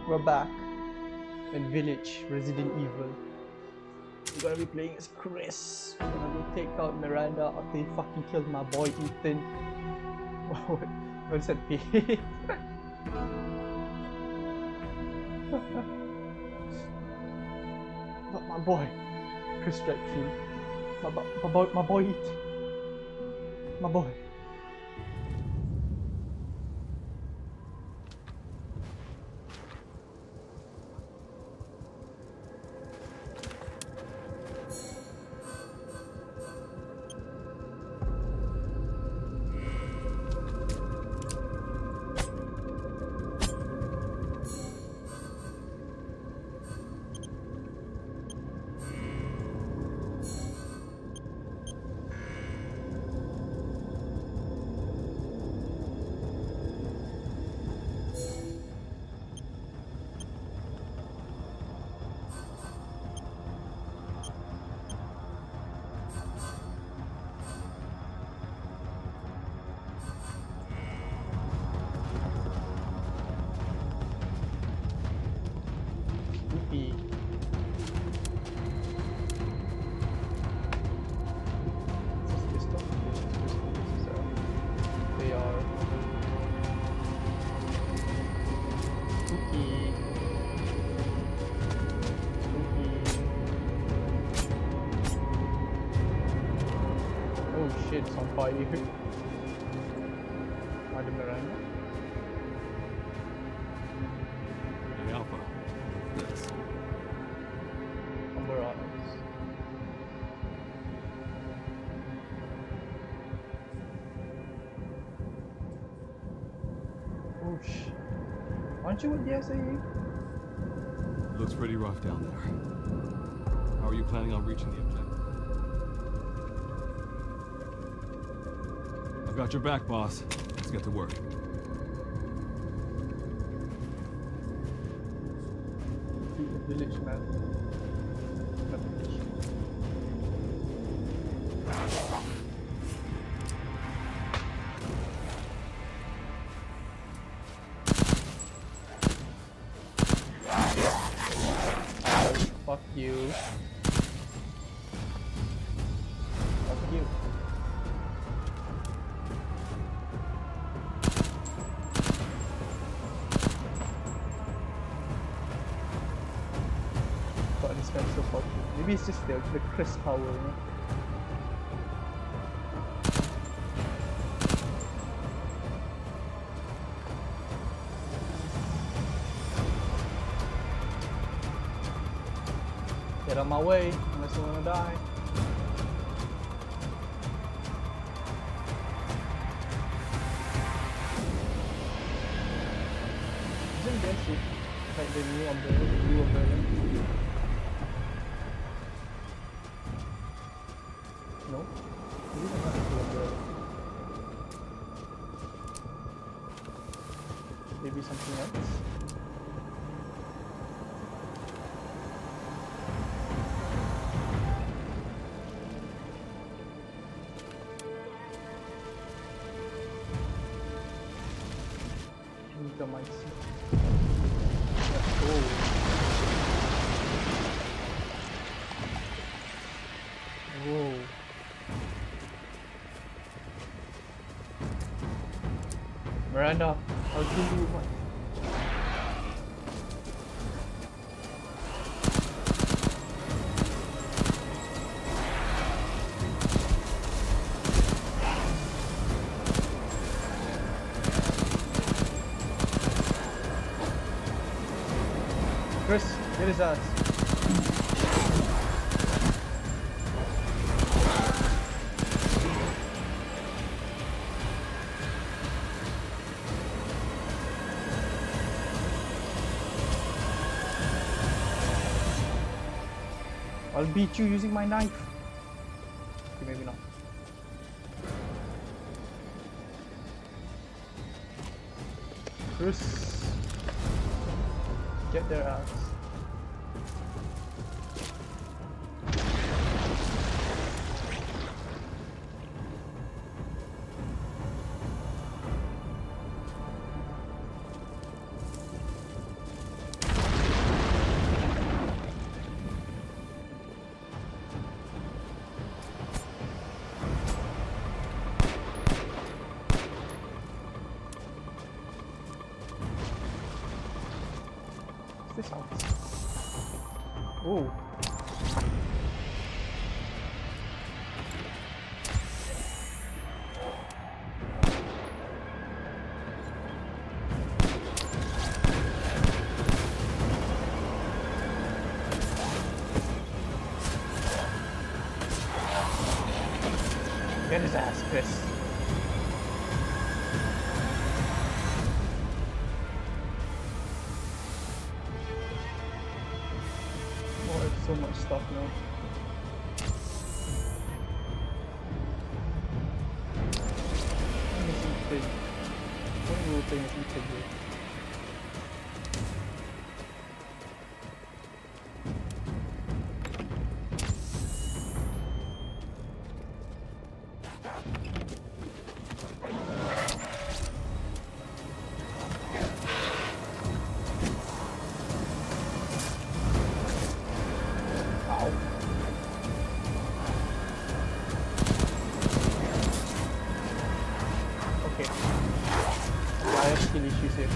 We're back in Village Resident Evil. We're gonna be playing as Chris. We're gonna go take out Miranda after he fucking killed my boy Ethan. What's that pig? Not my boy, Chris Redfield. My boy Ethan. My boy. It's on fire. Madam Miranda. Hey Alpha, this. Amber Eyes. Oh shit. Aren't you with the SAE? Looks pretty rough down there. How are you planning on reaching the objective? I've got your back, boss. Let's get to work. Defeat the village, man. Fuck you. Fuck you. So maybe it's just the Chris power, you know? Get out of my way unless you wanna die. Isn't this like the new umbrella? No? It isn't like the umbrella. Maybe something else? Nika might see. Let's go. Whoa. Miranda, I'll kill you. Chris, get his ass. I'll beat you using my knife. Okay, maybe not. Chris, get their ass. this house? Oh. Get his ass, Chris. Oh, there's so much stuff now. Missing thing. One little thing is integral. Skill issues here.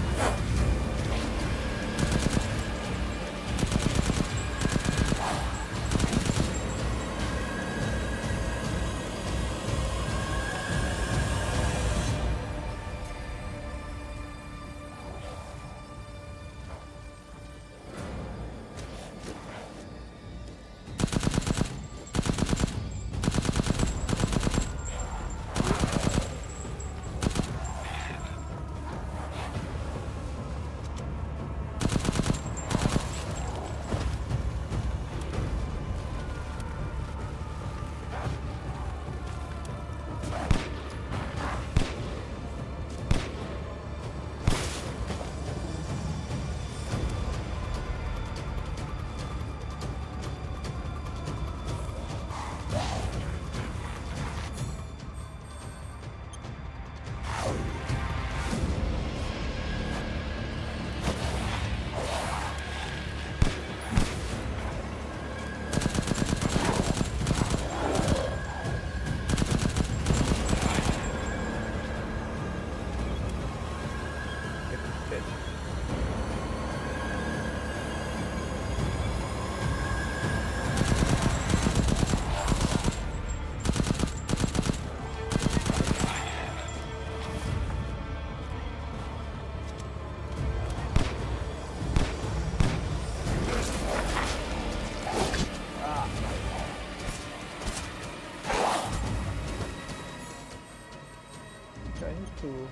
To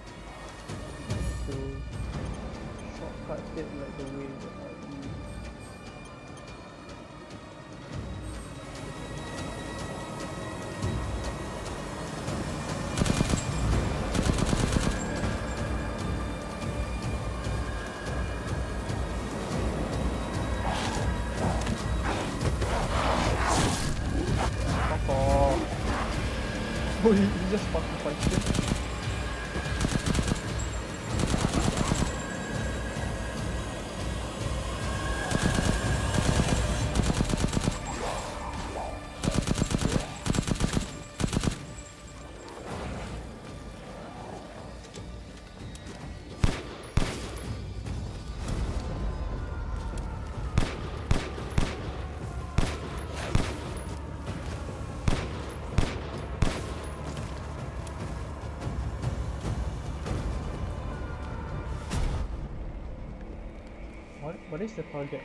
shortcut it like the way that I use. Fuck off. Oh, you just fucking punched him. What is the target?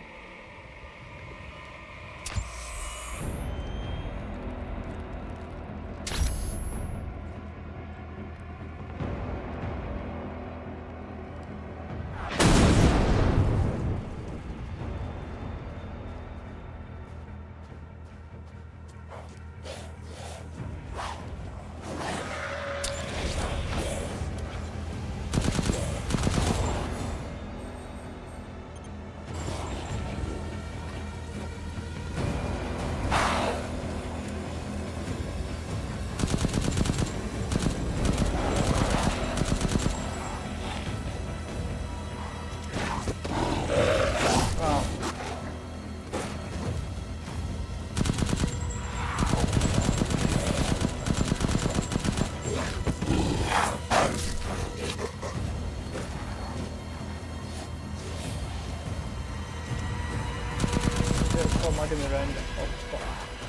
Mother Miranda. Oh fuck.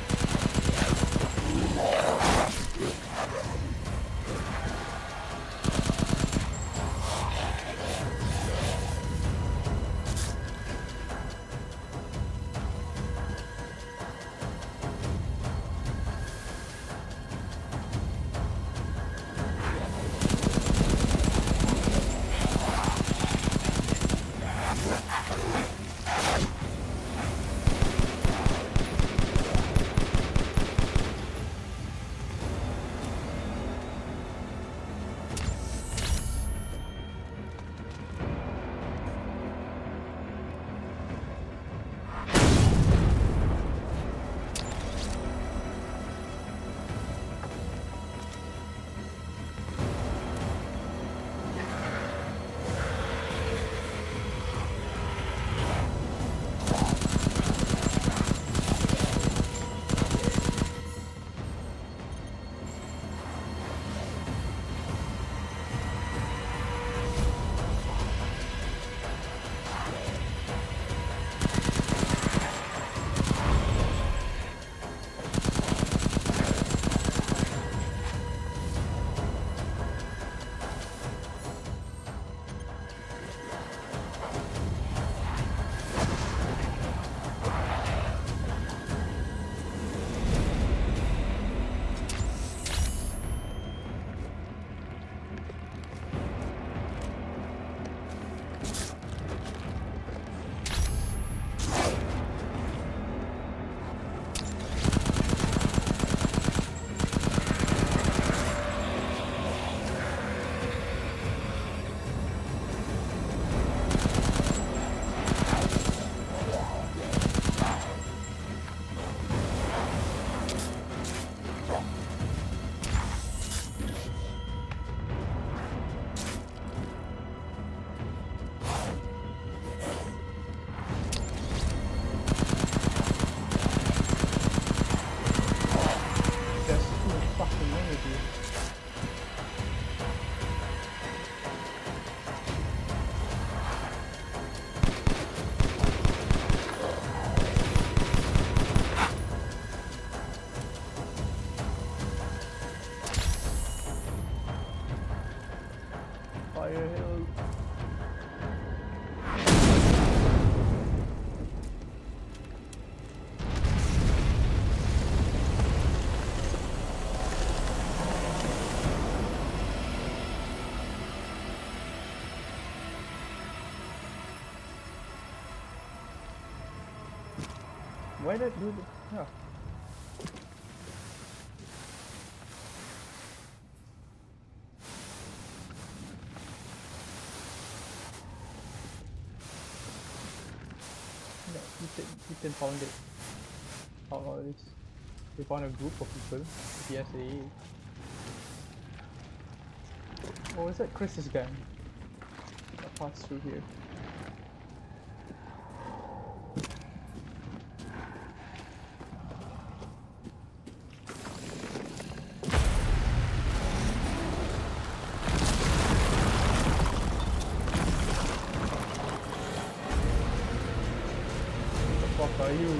Why did I do this? Yeah. No, Ethan found it. Found all this. We found a group of people. Yes, oh, is that Chris's gang? I'll pass through here. Are you?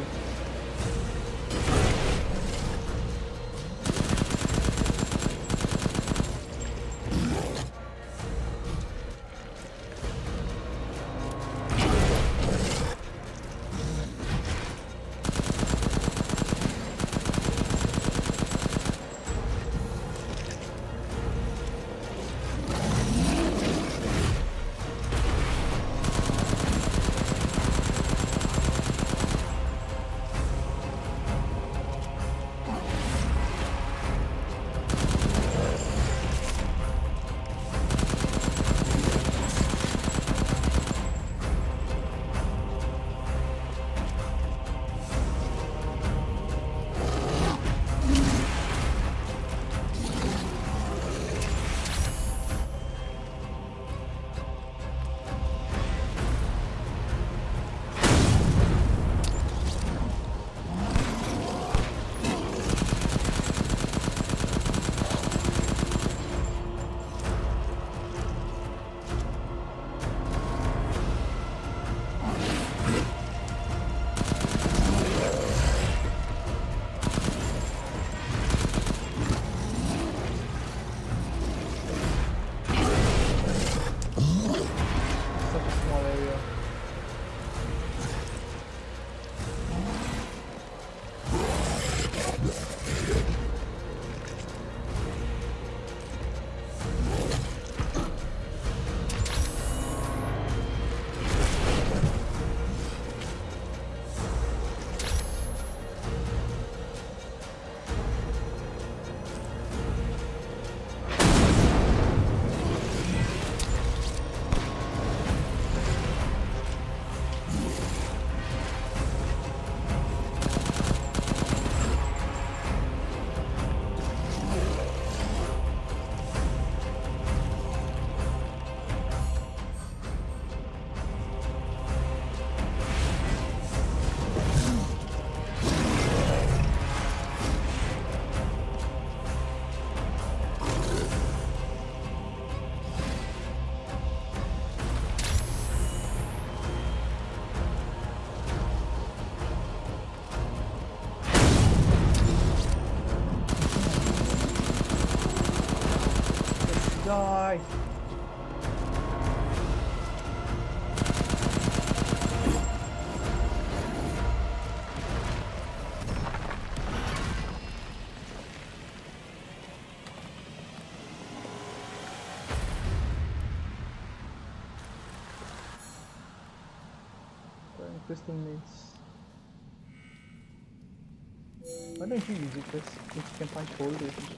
small area. Die! Crystal maze. Why don't you use it first? If you can find folders and shit.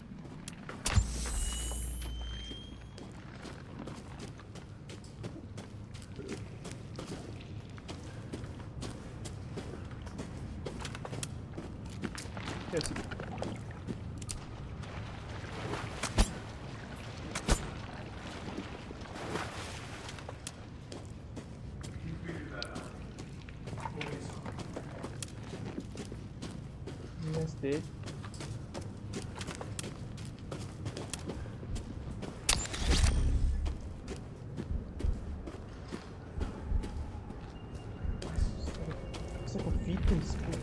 Yes. Yes, did. It's like a fetal school.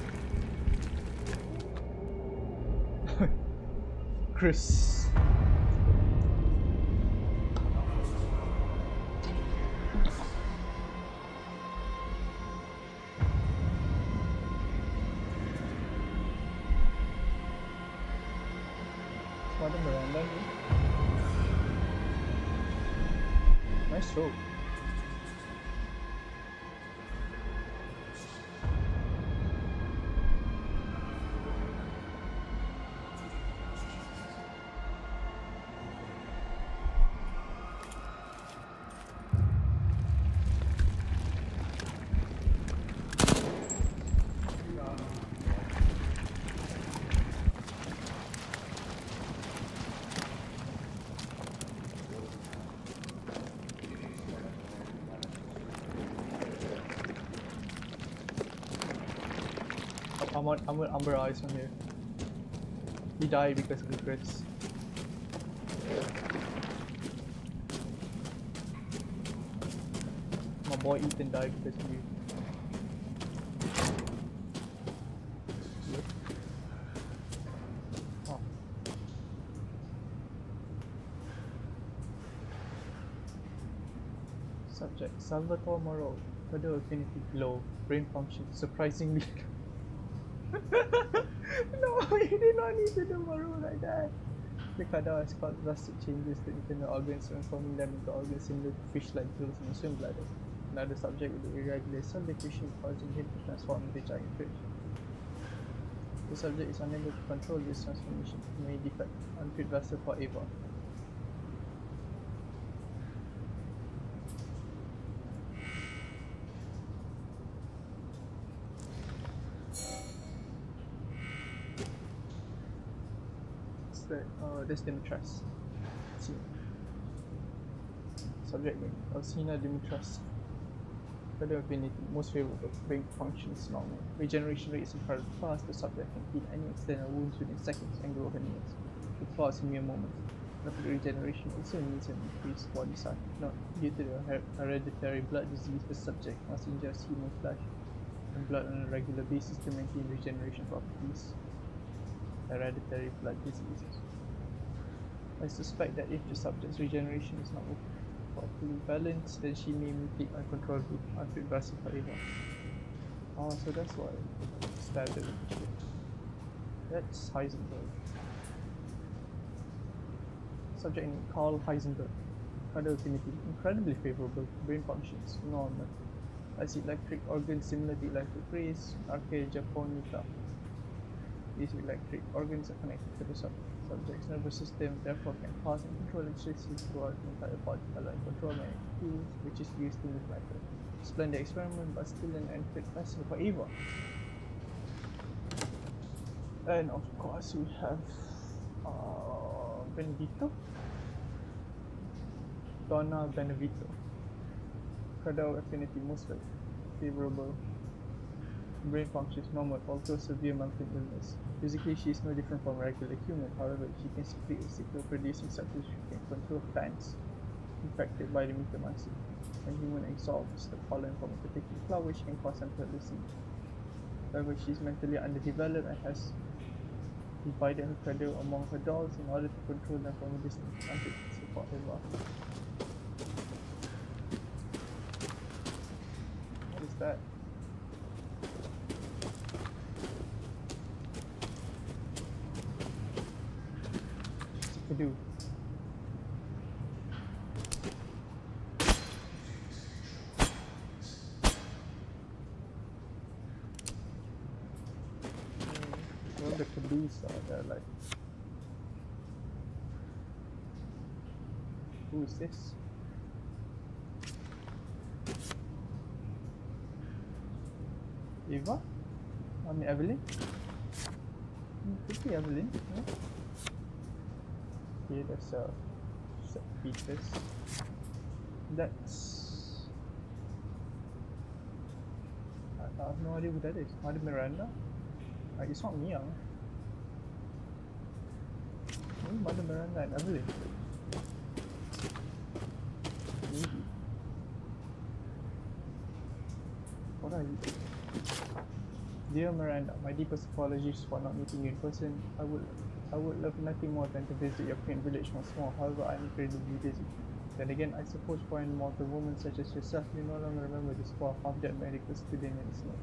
What? Chris. Ada Miranda here. Nice throw. I'm on Umber Eyes from here. He died because of the crits. My boy Ethan died because of you. Yep. Oh. Subject Salvatore Moreau. Further affinity low. Brain function surprisingly no, you did not need to do Moreau like that. The Kadar has caused drastic changes to internal organs, transforming them into organs similar to fish-like gills in a swim bladder. Another subject with irregular cell division causing him to transform into a giant fish. The subject is unable to control this transformation, may defect unfit vessel for Ava. That's Dimitras. See. Subject name Alcina Dimitras. Further affinity, most favorable, brain functions normal. Regeneration rate is incredibly fast. The subject can heal any external wounds within seconds and grow her nails. It falls in mere moments. Rapid regeneration also means an increased body size. Not due to the hereditary blood disease, the subject must ingest human flesh and blood on a regular basis to maintain regeneration properties. Hereditary blood disease. I suspect that if the subject's regeneration is not properly balanced, then she named me Peak Uncontrolled with Unfit Grassy for Ava. Oh, so that's why standard shit. That's Heisenberg. Subject name Carl Heisenberg. Cardiac affinity incredibly favorable. Brain functions normal. As electric organs similar to electric rays, Archaea japonica. These electric organs are connected to the subject's nervous system, therefore can pass and control electricity throughout the entire body, allowing control magnetic fields, which is used to move matter. Splendid experiment, but still an unfit vessel for Ava. And of course we have Benedito. Donna Benevito. Cardiac affinity most favorable. Brain functions normal, although severe mental illness. Physically, she is no different from a regular human. However, she can secrete a signal-producing substance which can control plants infected by the Mythomycete. When human exhausts the pollen from a particular flower, she can cause them to hallucinate. However, she is mentally underdeveloped and has divided her cradle among her dolls in order to control them from a distance until to support her love. What is that? To do. Well, the caboose are there, like. Who is this? Eva? I mean Evelyn? Could be Evelyn, yeah. Okay, that's St. Peter's. That's... I have no idea who that is. Mother Miranda? It's not Mia. Maybe Mother Miranda and Evelyn. Maybe. What are you? Dear Miranda, my deepest apologies for not meeting you in person. I would love nothing more than to visit your quaint village once more. However, I'm incredibly busy. Then again, I suppose for an immortal woman such as yourself, you no longer remember the score of half-dead medical student in the snow.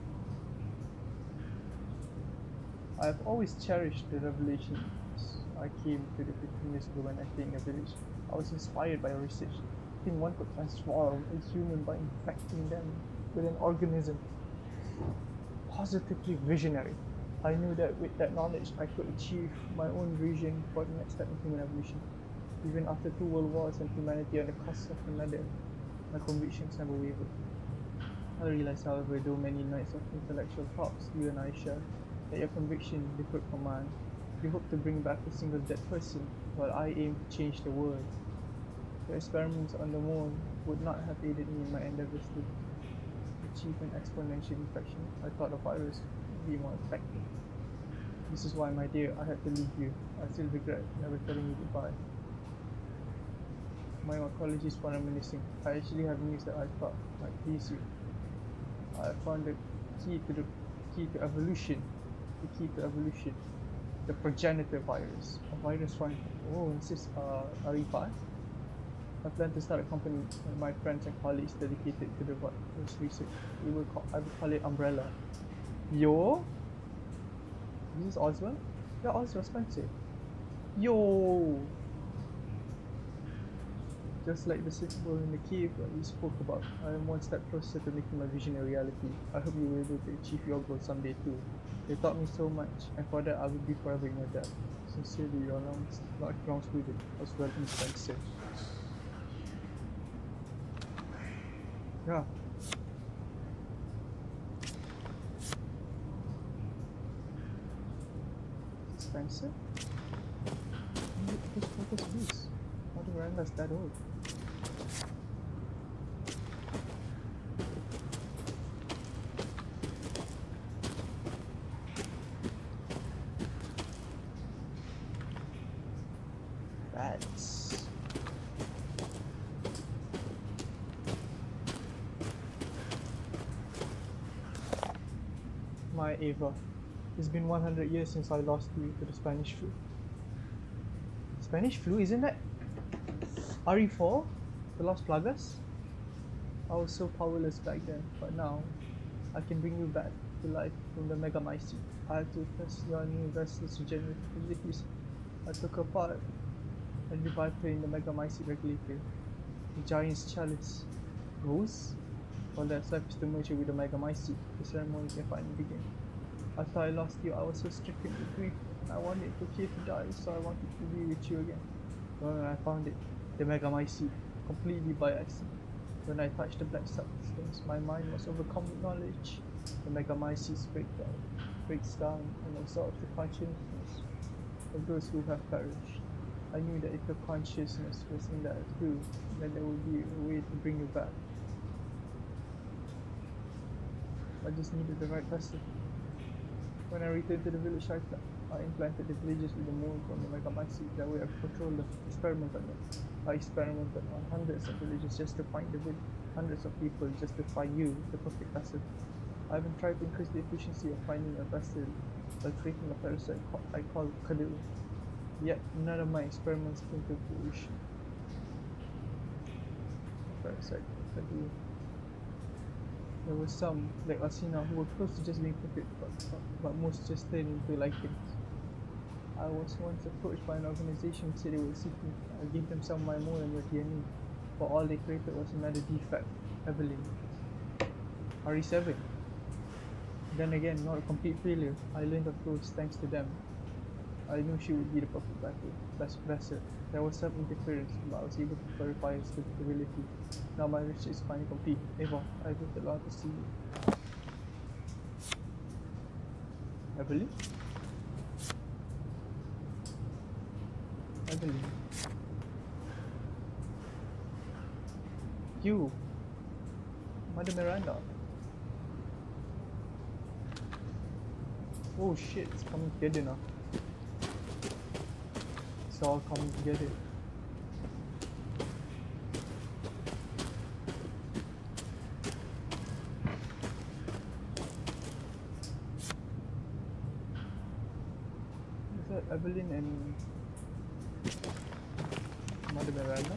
I have always cherished the revelations I came to the 15 years ago when I came in a village. I was inspired by your research. I think one could transform a human by infecting them with an organism. Positively visionary. I knew that with that knowledge I could achieve my own vision for the next step in human evolution. Even after 2 world wars and humanity on the cusp of another, my convictions never wavered. I realized, however, though many nights of intellectual talks you and I share, that your conviction differed from mine. You hope to bring back a single dead person, while I aim to change the world. Your experiments on the moon would not have aided me in my endeavors to achieve an exponential infection. I thought the virus would be more effective. This is why, my dear, I had to leave you. I still regret never telling you goodbye. My apologies for reminiscing. I actually have news that I thought might please you. I found the key to evolution. The key to evolution. The progenitor virus. A virus from this is RE5. I plan to start a company with my friends and colleagues dedicated to the virus research. I would call it Umbrella. Yo, this is Oswald? Yeah, Oswald Spencer. Yo, just like the symbol in the cave that we spoke about, I am one step closer to making my vision a reality. I hope you will be able to achieve your goal someday too. They taught me so much, and for that I will be forever in your debt. Sincerely, your long student, Oswald Spencer. Yeah. Spencer? What is this? How do Miranda's that old? That's... My Ava, it's been 100 years since I lost you to the Spanish flu. Spanish flu, isn't that RE4? The Lost Plagas? I was so powerless back then, but now I can bring you back to life from the Megamycete. I had to test your new vessel's regenerative abilities. I took her apart and revived her in the Megamycete regulator. The Giant's Chalice. Ghosts? Well, that's life is to merge with the Megamycete. The ceremony can finally begin. After I lost you, I was so stricken with grief, and I wanted Tokyo to die, so I wanted to be with you again. When I found it, the Megamycete, completely by accident. When I touched the black substance, my mind was overcome with knowledge. The Megamycete breaks down and absorbs the consciousness of those who have perished. I knew that if your consciousness was in that too, then there would be a way to bring you back. I just needed the right vessel. When I returned to the village, I implanted the villagers with the mold on the Megamycete. That way I controlled the experiment on it. I experimented on hundreds of villagers just to find hundreds of people just to find you, the perfect vessel. I even tried to increase the efficiency of finding a vessel by creating a parasite I call Kadu. Yet none of my experiments came to fruition. Parasite Kadu. There were some, like Asina, who were close to just being perfect, but most just turned into lichens. I was once approached by an organization who said they would seek me. I gave them some of my mold and their DNA, but all they created was another defect, Evelyn. RE7. Then again, not a complete failure. I learned of those thanks to them. I knew she would be the perfect vessel. There was some interference, but I was able to verify its capability. Now my research is finally complete. Ava, I would love to see you. Evelyn? Evelyn. You. Mother Miranda. Oh shit, it's coming together now. It's all coming together. Is that Evelyn and Mother Miranda?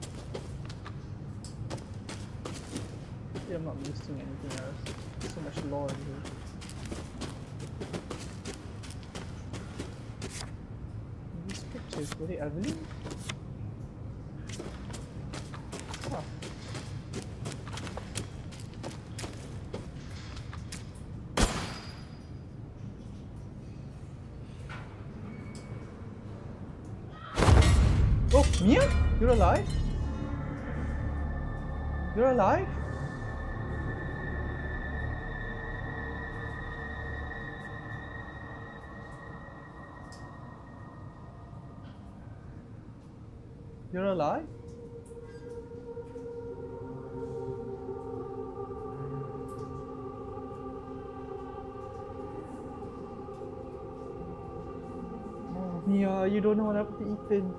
Yeah, I'm not missing anything else. There's so much lore in here. These pictures, were they Evelyn? Huh. Oh, Mia? You're alive? You're alive? You're alive? Oh, Mia, you don't know what happened to Ethan.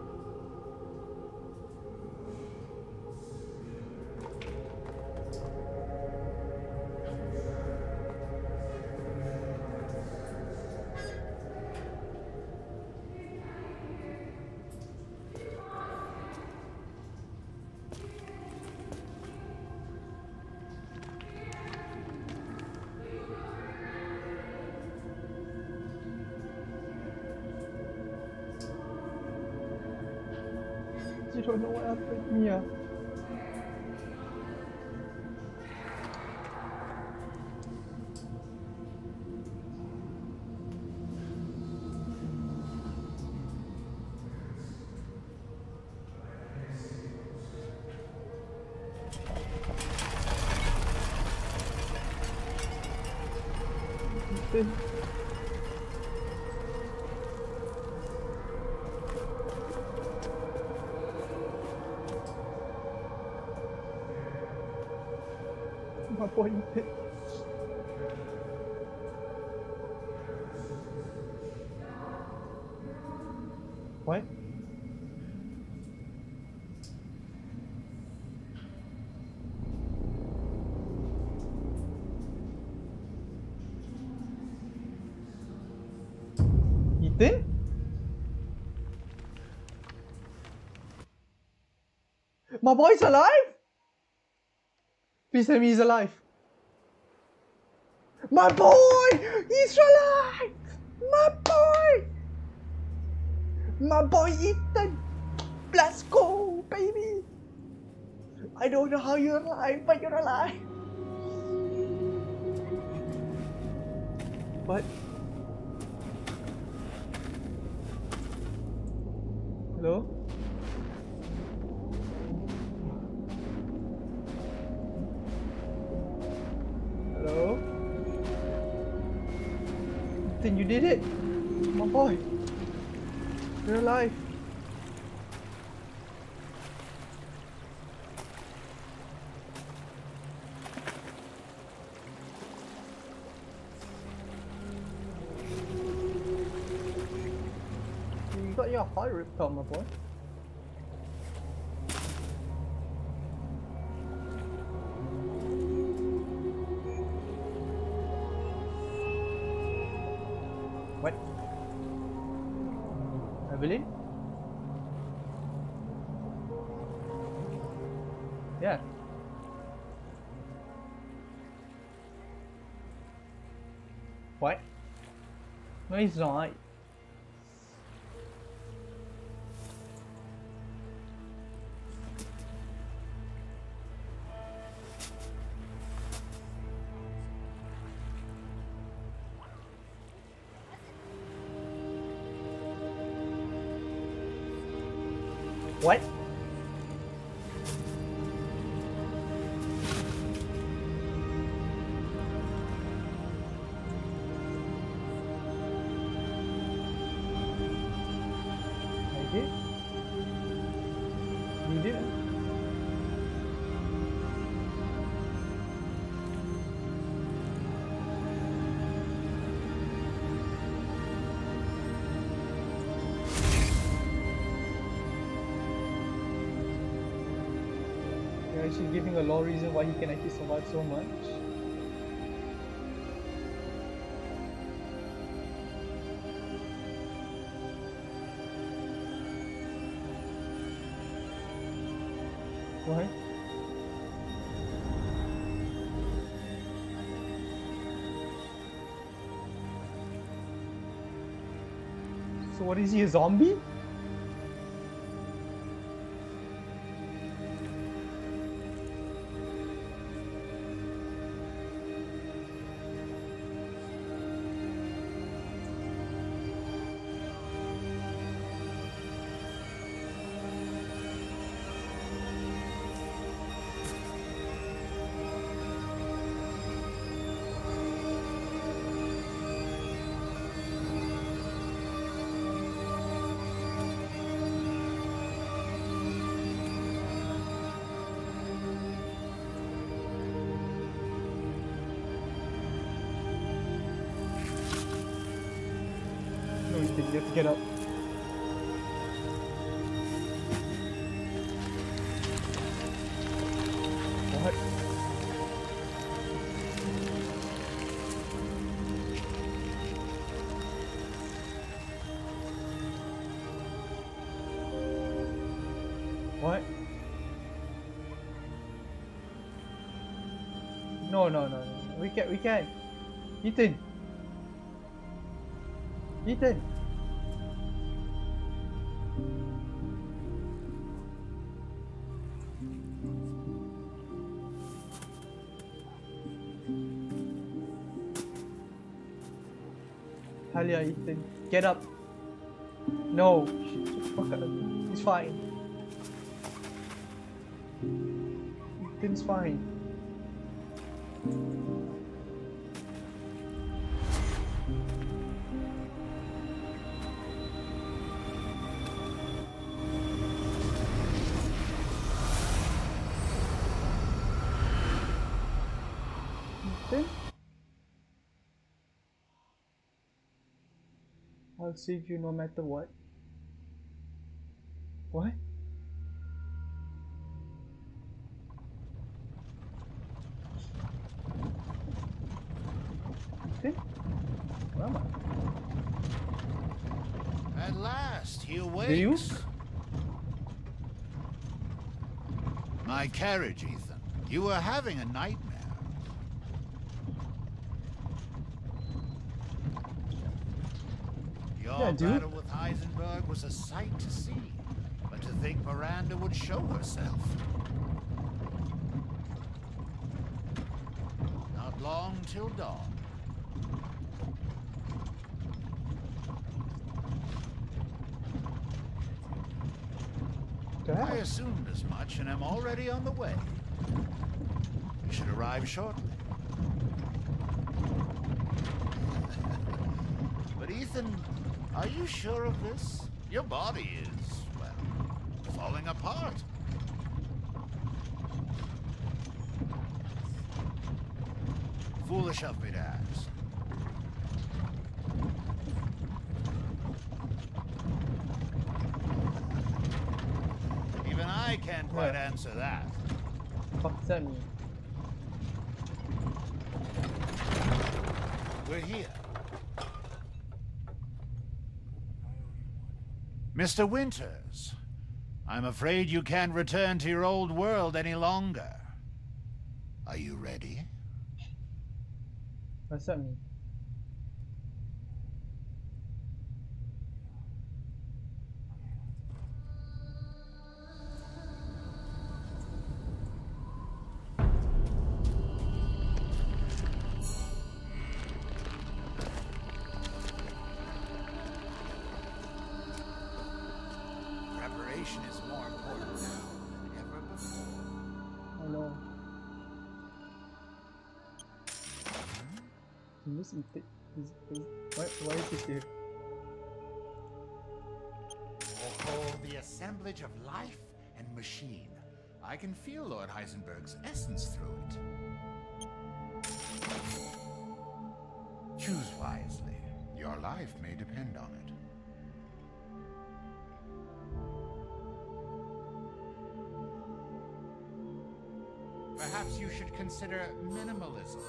You don't know what happened, Mia. Ethan. My boy Ethan. What? Ethan? My boy's alive? Please tell me he's alive. My boy! He's alive! My boy! My boy Ethan! Let's go, baby! I don't know how you're alive, but you're alive! What? Hello? Hello? Then you did it! My boy! You're alive! You got your heart ripped out, my boy. What? Evelyn? Yeah. What? No, he's not. What? I did? You didn't? You're actually giving a law reason why he can actually survive so much. What? So what is he, a zombie? No, you have to get up. What? What? No. We can. Ethan. Talia, Ethan, get up. No, fuck up. He's fine. Ethan's fine. Ethan? I'll save you no matter what. What? Ethan? Where am I? At last, he awakes. Do you? my carriage, Ethan. You were having a nightmare. Your battle with Heisenberg was a sight to see. But to think Miranda would show herself. Not long till dawn. I assumed as much and am already on the way. You should arrive shortly. But Ethan, are you sure of this? Your body is, well, falling apart. Foolish of me to ask. Even I can't quite answer that. Fuck that mean? We're here. Mr. Winters, I'm afraid you can't return to your old world any longer. Are you ready? What's that mean? Preparation is more important now than ever before. I know. Why is this here? Oh, the assemblage of life and machine. I can feel Lord Heisenberg's essence through it. Choose wisely. Your life may depend on it. Perhaps you should consider minimalism.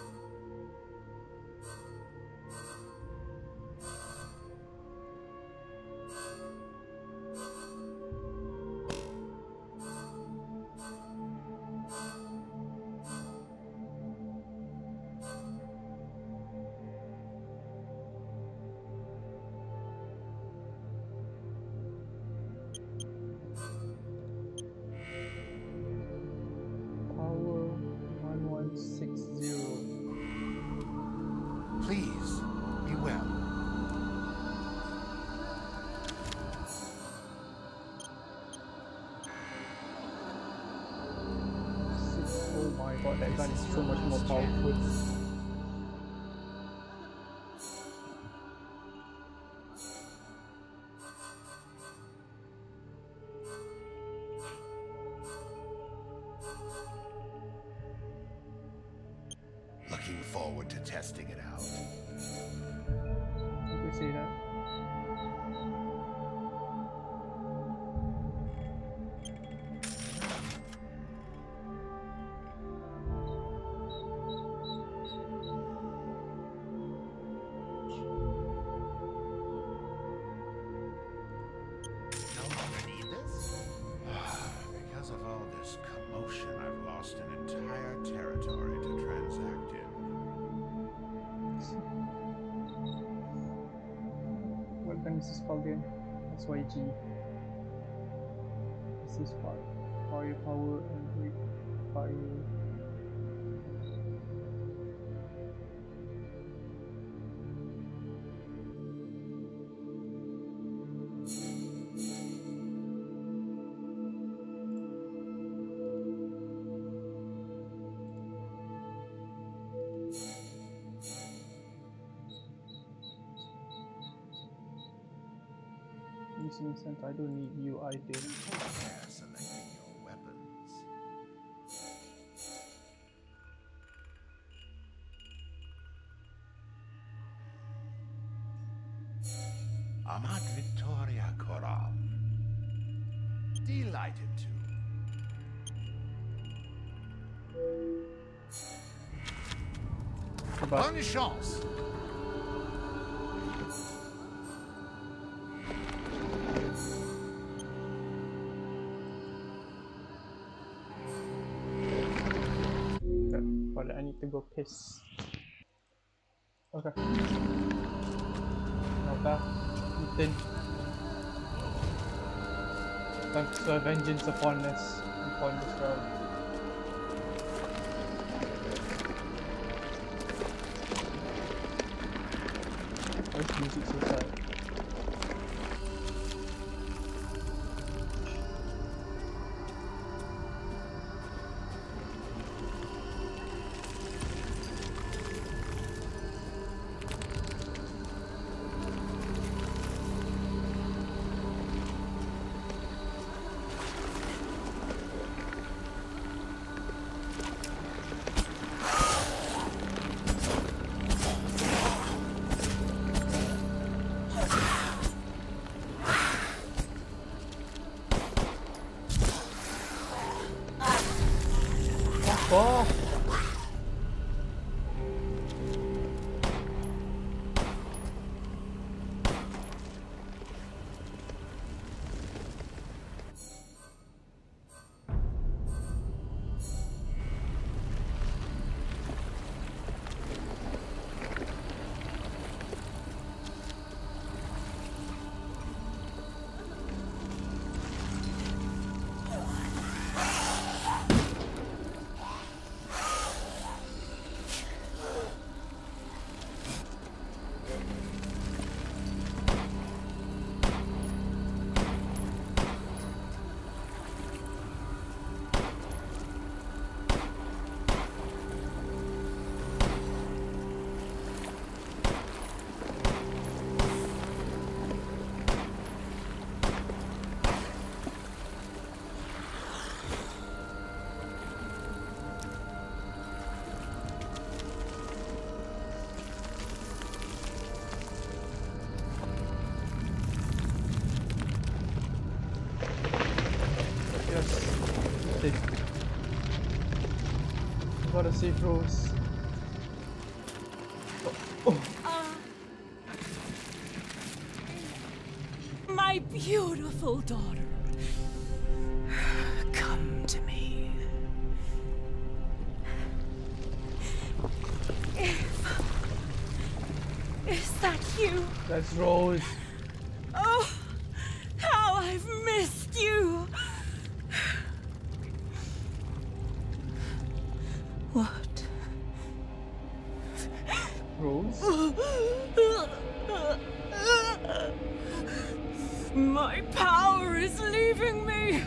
Power 1160. Please, be well. Oh my god, that gun is so much more powerful. Looking forward to testing it out. You can see that. No longer need this? Because of all this commotion, I've lost an entire territory to transact in. What gun is this called again? SYG. This is firepower and rate fire. Using scent, I don't need you, I do. Take care selecting your weapons. Amat Victoria Coram. Delighted to. Goodbye. Bonne chance! about it. I need to go piss. Okay. Now back. Ethan. Thanks for vengeance upon us. Upon this round. Why is music so sad? Oh! Gotta save Rose. My beautiful daughter, come to me. Is that you? That's Rose. Oh, how I've missed you. What? Rose? My power is leaving me.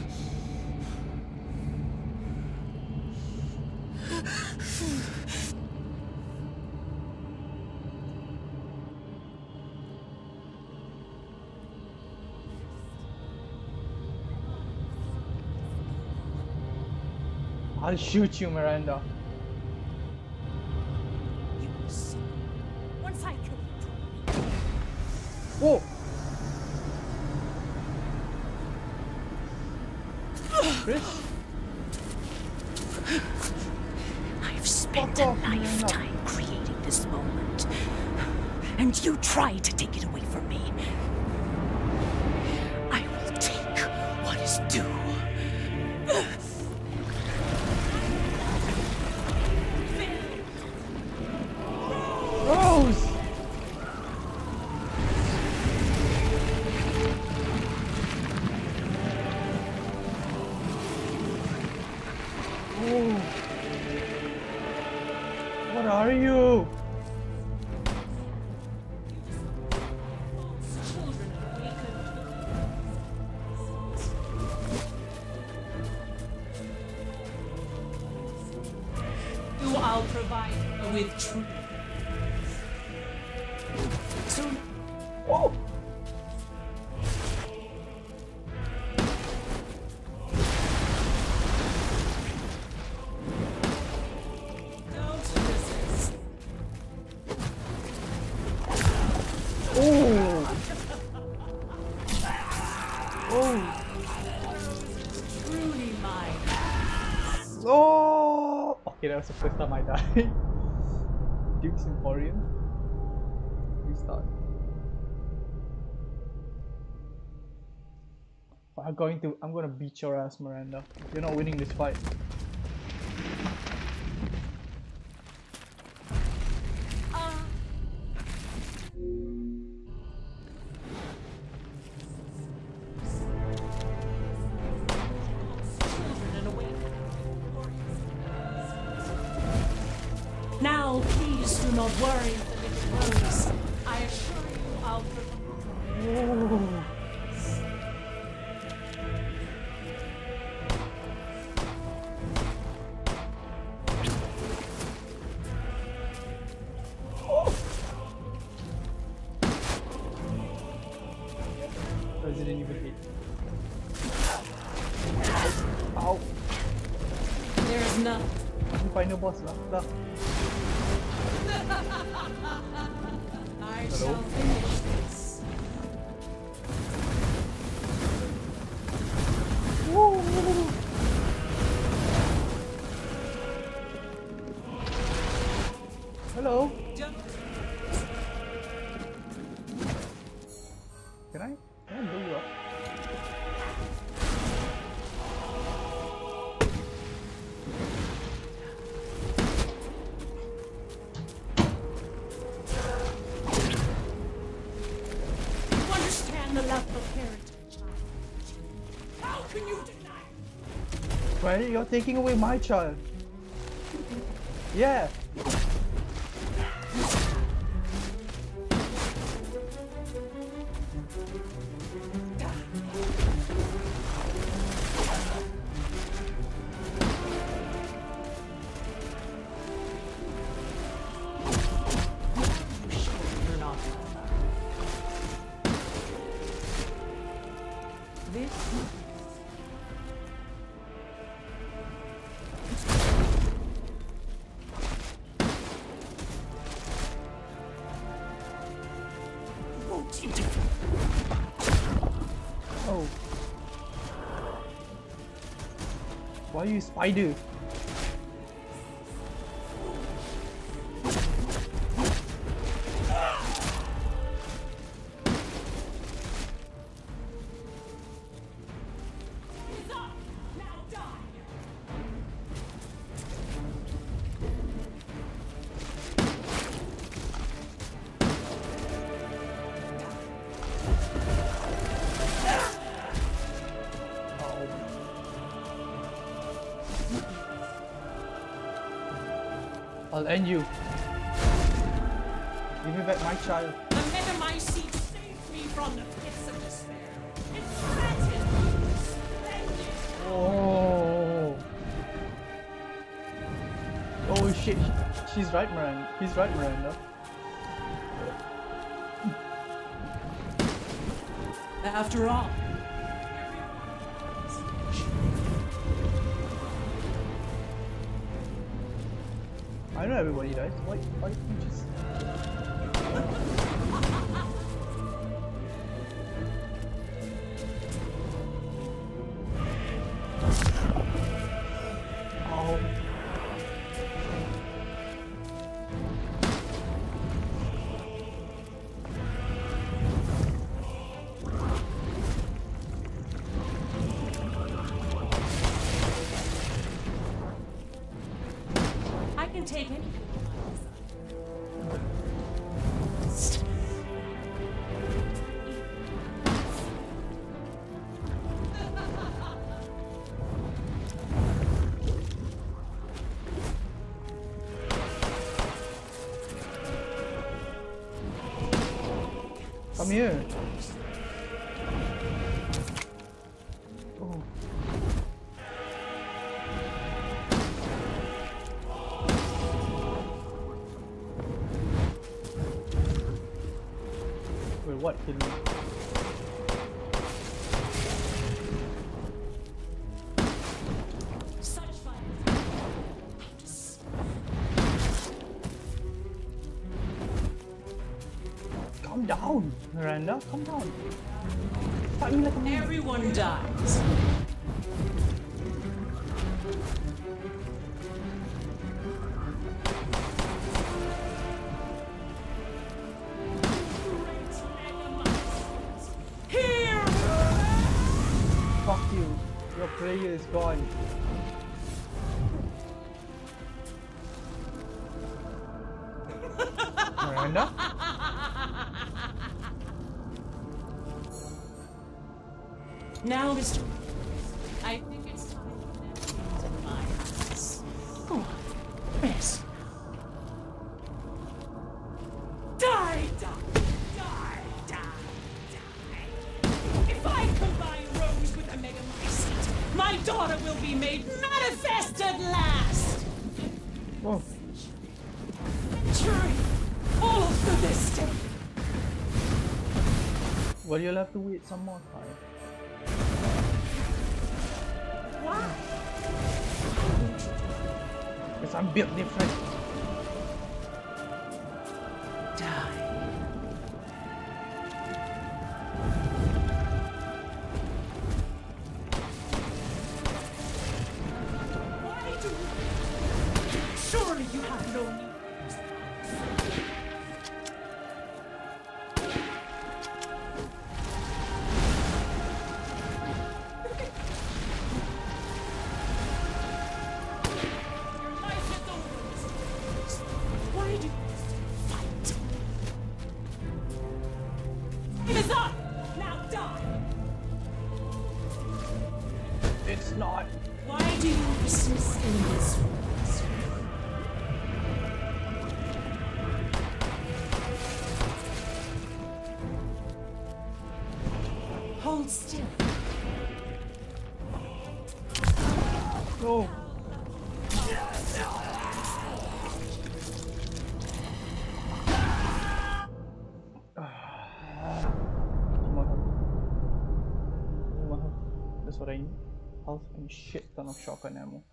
I'll shoot you, Miranda. You will see. Once I kill you. Whoa! Chris? I've spent Fuck a off, lifetime creating this moment, and you try to take it away from me. I will take what is due. Rose! Oh. What are you? You I'll provide her with truth. Whoa! Oh! Oh! Truly mine. Oh! Okay, that was the first time I died. Duke's Emporium. Restart. I'm gonna beat your ass, Miranda. You're not winning this fight. Please do not worry, little Rose. I assure you I'll Oh. Resident Evil 8. Ow! There's none. Final boss lah. I shall finish this. Woo! Hello. Can I blow you up? You understand the love of heritage. How can you deny? Right? You're taking away my child. Yeah. You're not. This. Won't interfere. Oh. Why are you spider? I'll end you. Give me back my child. The Metamycete saved me from the pits of despair. It's granted. Splendid. Oh. Oh shit. She's right, Miranda. He's right, Miranda. After all. I know everybody does. Why don't you just... Oh. I can take it. Come here. Oh. Wait, what? Kill me? Such fire. Calm down, Miranda. Calm down. Fight me like a man. Everyone dies. Here! Fuck you. Your prayer is gone. Miranda? Now, Mr. I think it's time for them to my house. Go on, rest. be made manifest at last! Oh, Entering all for this day. well, you'll have to wait some more time. Why? Because I'm built different. Die. Why do you? Surely you have no need. Your life is over. Why do you fight? It is up! Now die! It's not. Why do you persist in this race? Hold still. No. That's what I need. Health and shit ton of shotgun ammo.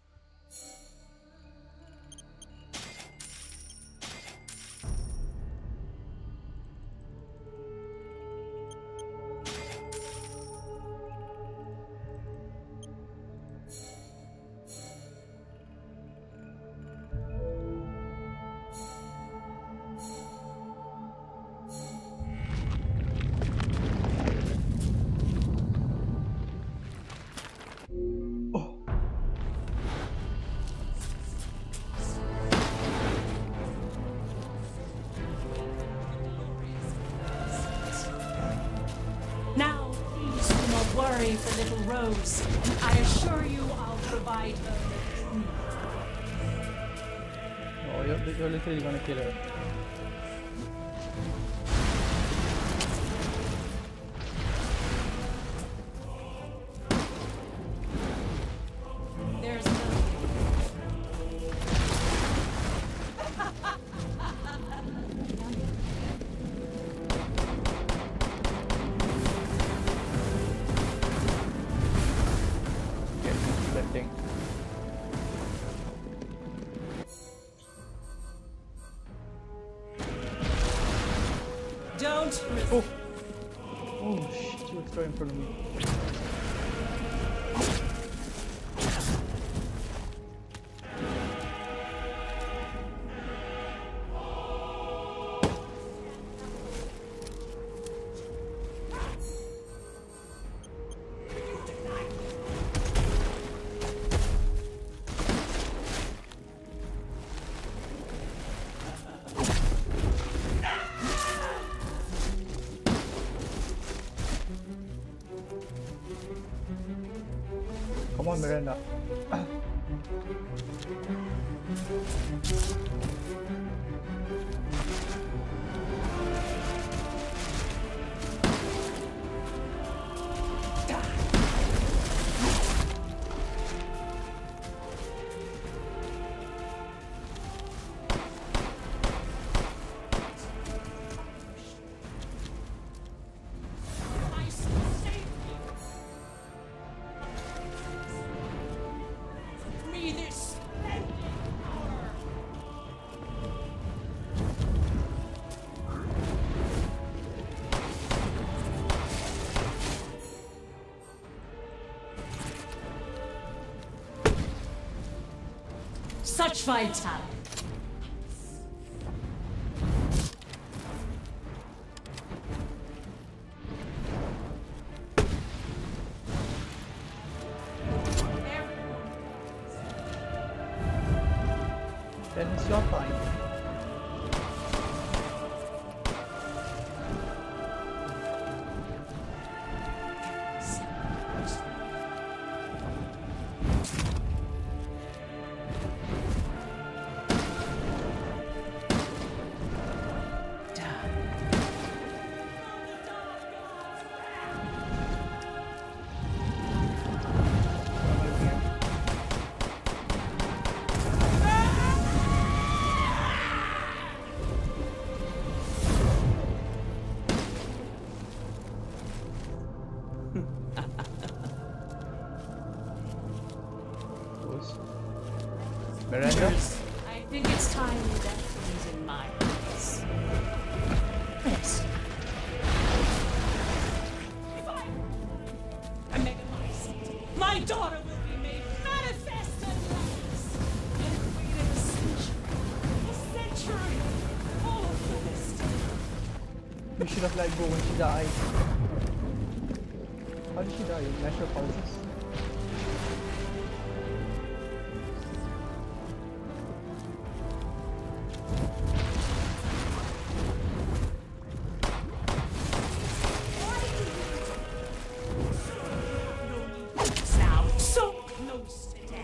Now, please do not worry for little Rose. I assure you I'll provide her with need. Oh, you're literally gonna kill her. There's no... Get that thing. Don't risk. Oh! Oh shit, she was right in front of me. Come on, Miranda. I save me this splendid hour. Such vitality. Then it's your time. Come over here. Ventures, I think it's time you left things in my hands. Yes. If I make my daughter will be made manifest at last, and waited a century, all of the mistake. You should have let go when she died. How did she die? Natural causes? Now, so close today.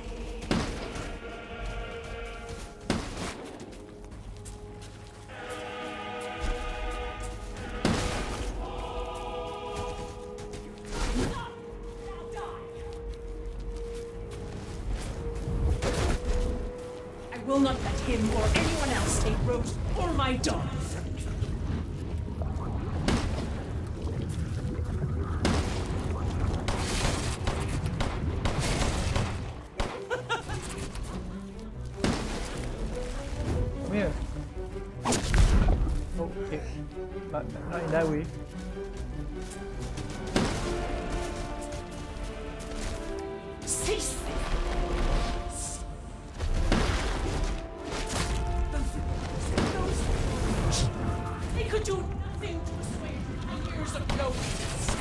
I will not let him or anyone else take Rose or my daughter. Come here. Oh, okay. Not in that way. Cease this! They could do nothing to assuage my years of loneliness.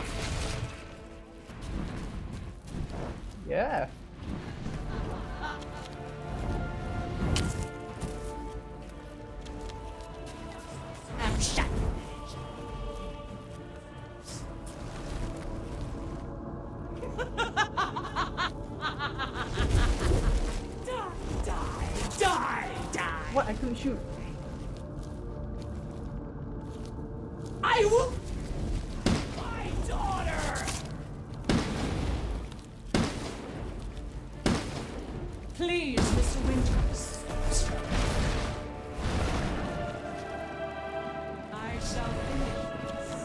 Yeah. I'm shut. Die! What? I couldn't shoot. I will. My daughter. Please, Mr. Winters. I shall finish this.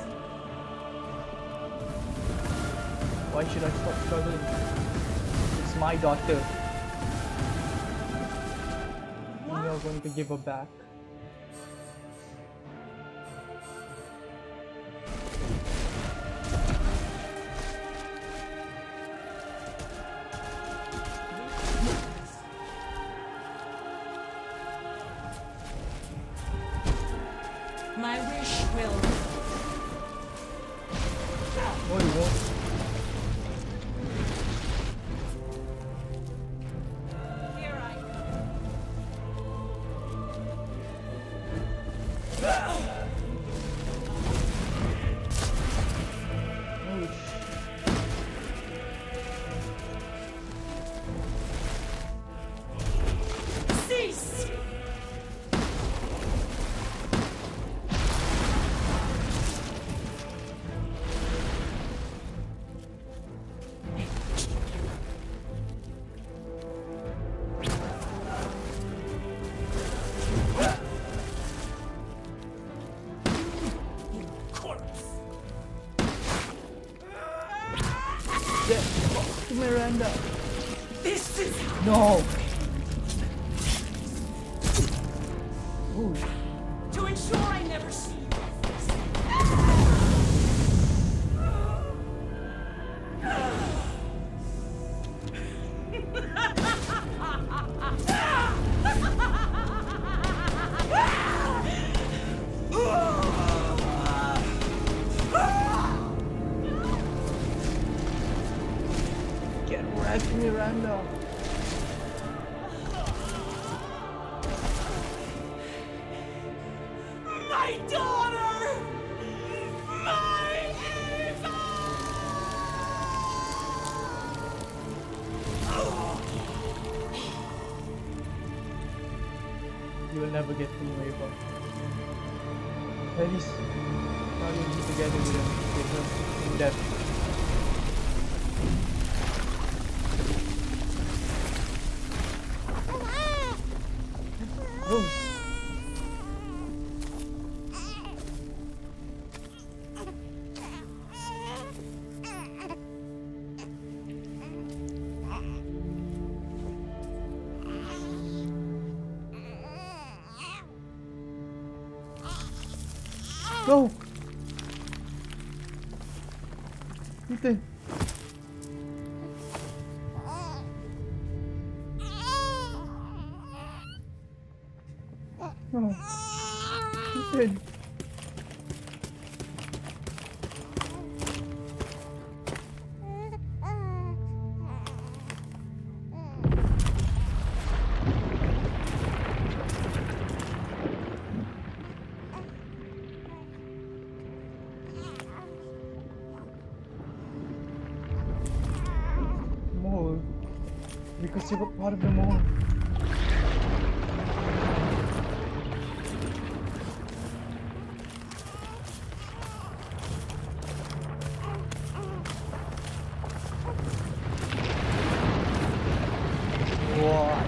Why should I stop struggling? It's my daughter. You're going to give her back. My wish will. No, you won't. Here I Oh, cease. yeah. Oh, to Miranda. This is No. Ooh. to ensure I never see you. Get wrecked, Miranda. My daughter! My Eva! You will never get me, Eva. At least now you'll be together with her in death. Rose. Go! Ethan! No. Ethan! Mole. Because you were part of the mole. Wow.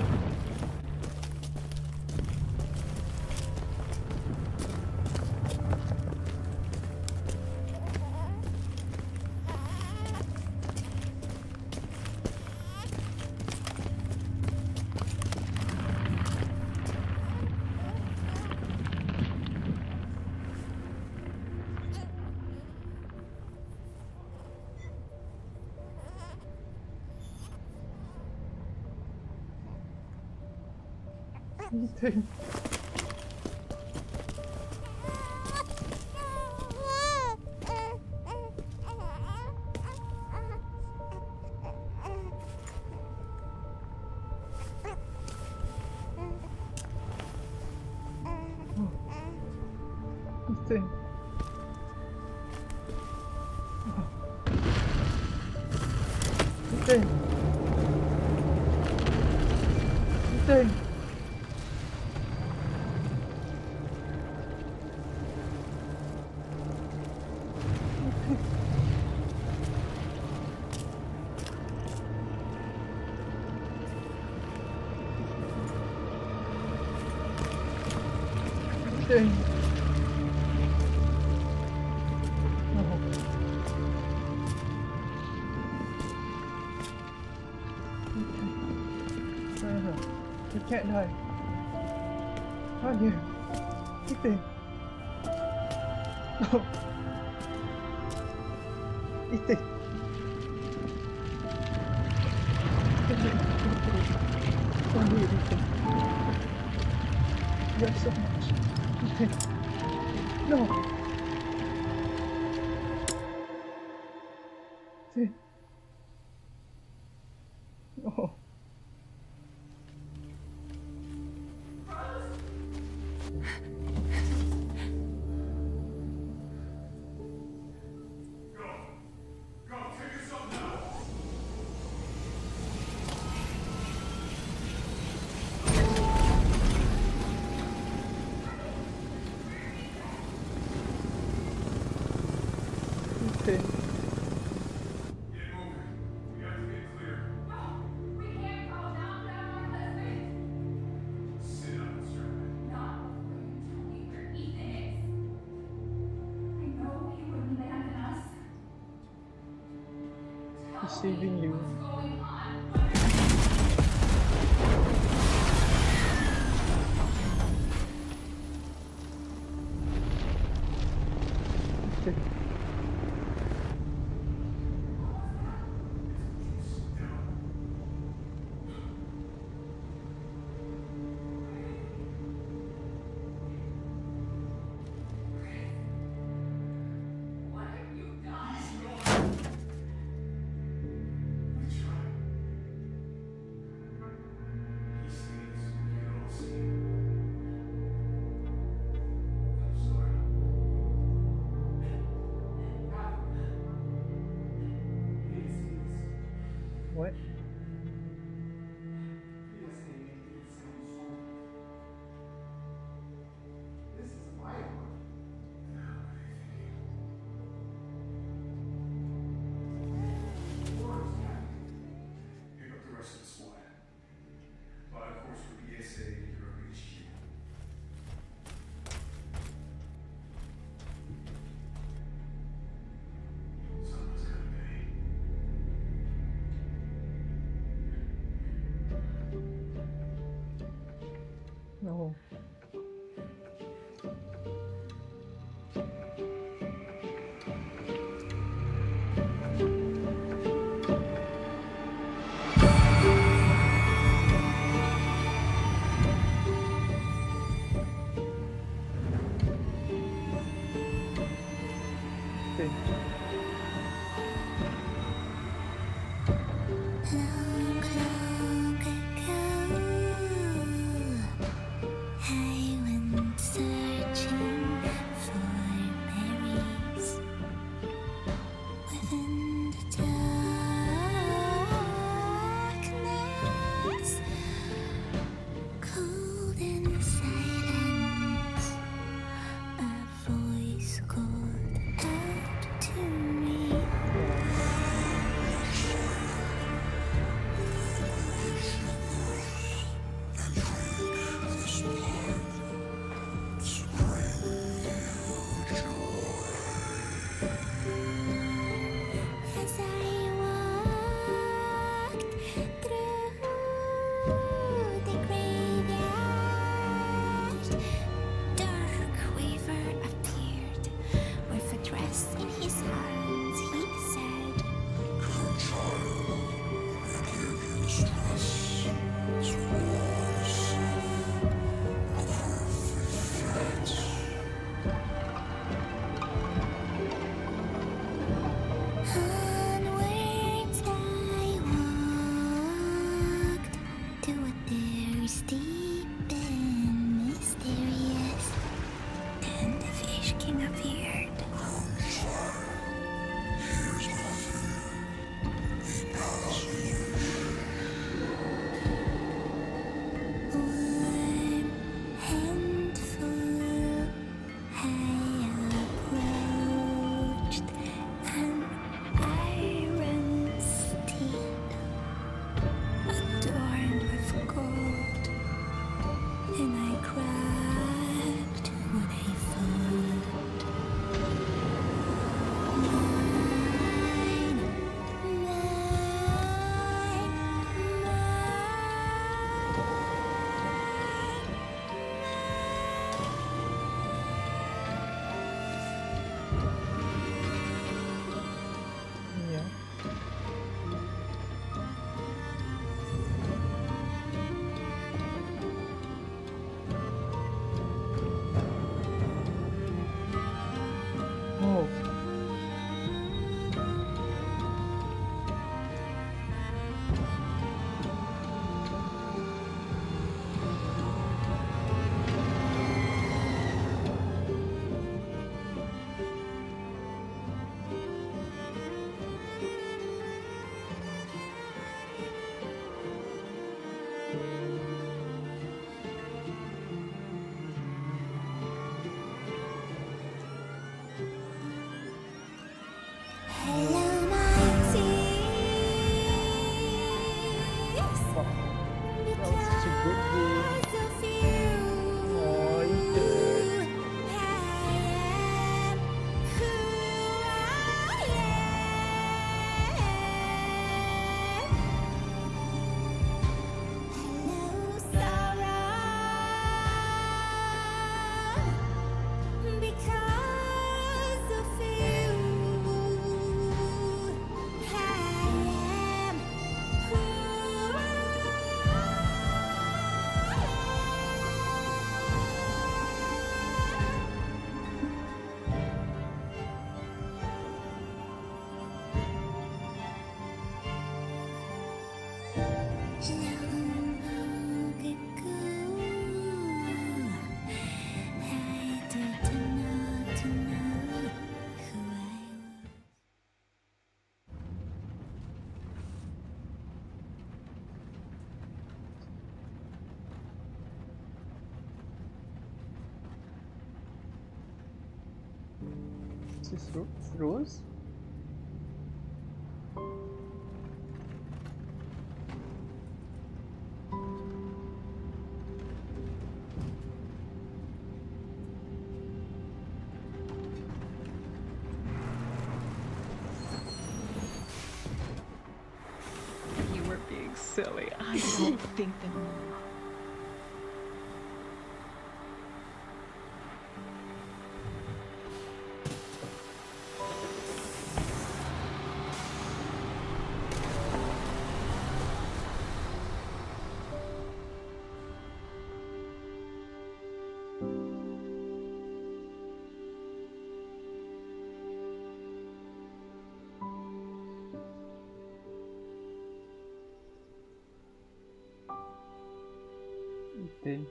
Ethan. Ethan. Ethan. Ethan. Ethan. No. You can't die. Not you. Ethan. No. Ethan. Don't do it, Ethan. You have so much. Ethan. No. Ethan. No. Ethan. He's saving you. Ethan. Okay. Long, long ago, I went searching for berries within the darkness, cold and silent. A voice called out to me. As I walked through the graveyard, dark Weaver appeared with a dress in his hands. He said, "Come, child, and give you stress towards a perfect fit." Onwards I walked to what there is deep and mysterious. Then the fish king appeared. Come, child, here's my food. Eat as you warm and full, I approached an iron steed adorned with gold, and I grabbed what I found. Mine, Yeah. Oh. hello, my tears. Wow. That was such a good game. Because of you, Oh, you did. I am who I am. Hello, sorrow. Because of you, I am who I Long ago, I did not know who I was. Is this Rose? You were being silly. I don't think that. Ethan.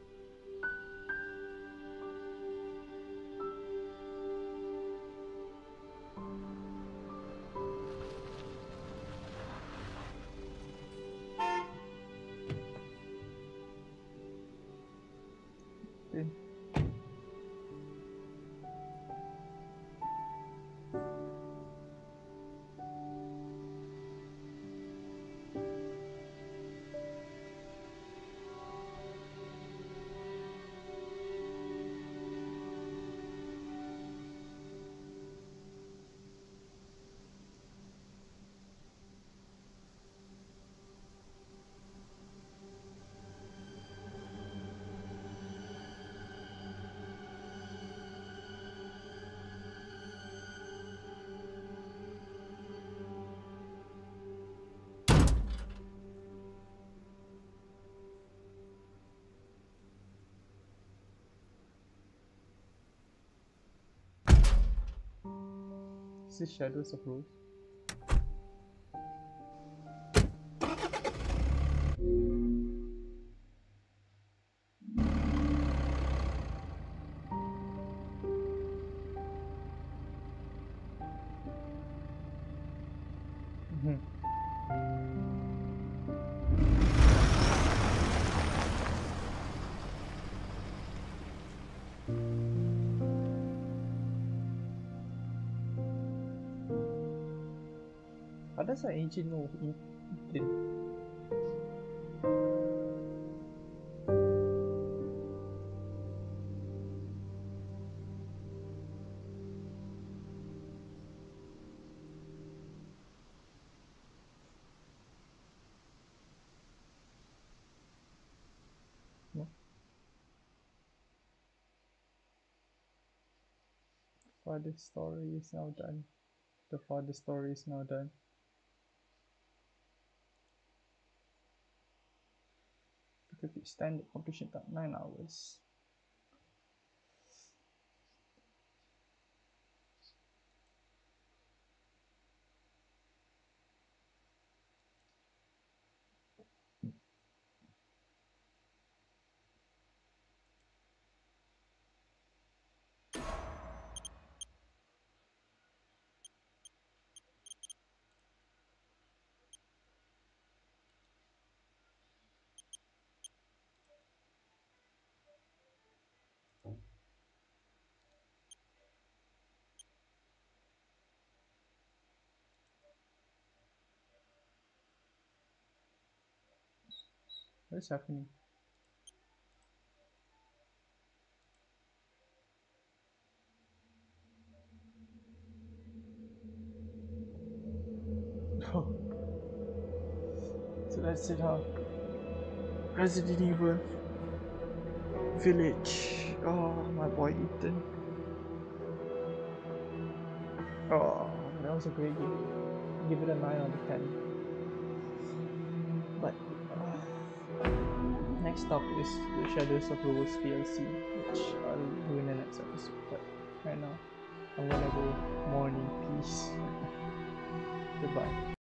Ethan. This is Shadows of Rose. How does an agent know Ethan? No. Father's story is now done. The father's story is now done. Because it's standard completion time 9 hours. What's happening? Oh. So that's it, huh? Resident Evil Village. Oh, my boy Ethan. Oh, that was a great game. Give it a 9 out of 10. But next up is the Shadows of Rose DLC, which I'll do in the next episode. But right now, I'm gonna go morning peace. Goodbye.